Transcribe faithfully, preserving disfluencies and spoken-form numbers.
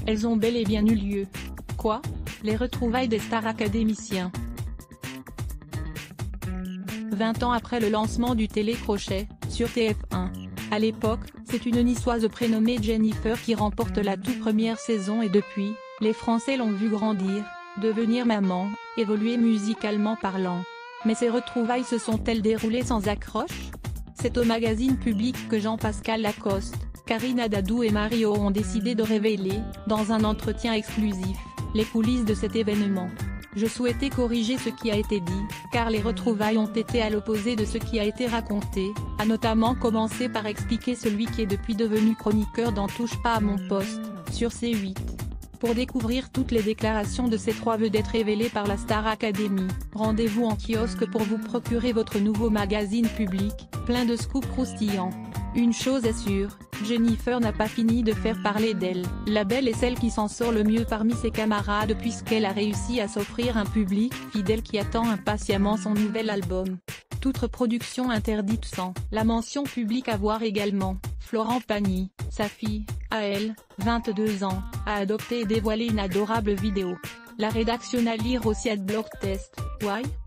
Elles ont bel et bien eu lieu. Quoi? Les retrouvailles des stars académiciens. vingt ans après le lancement du télécrochet, sur T F un. À l'époque, c'est une niçoise prénommée Jennifer qui remporte la toute première saison et depuis, les Français l'ont vue grandir, devenir maman, évoluer musicalement parlant. Mais ces retrouvailles se sont-elles déroulées sans accroche? C'est au magazine Public que Jean-Pascal Lacoste, Karina Dadou et Mario ont décidé de révéler, dans un entretien exclusif, les coulisses de cet événement. Je souhaitais corriger ce qui a été dit, car les retrouvailles ont été à l'opposé de ce qui a été raconté, a notamment commencé par expliquer celui qui est depuis devenu chroniqueur dans Touche pas à mon poste, sur C huit. Pour découvrir toutes les déclarations de ces trois vedettes révélées par la Star Academy, rendez-vous en kiosque pour vous procurer votre nouveau magazine Public, plein de scoops croustillants. Une chose est sûre, Jennifer n'a pas fini de faire parler d'elle. La belle est celle qui s'en sort le mieux parmi ses camarades puisqu'elle a réussi à s'offrir un public fidèle qui attend impatiemment son nouvel album. Toute reproduction interdite sans la mention publique à voir également. Florent Pagny, sa fille, à elle, vingt-deux ans, a adopté et dévoilé une adorable vidéo. La rédaction à lire aussi à Blog Test. Why?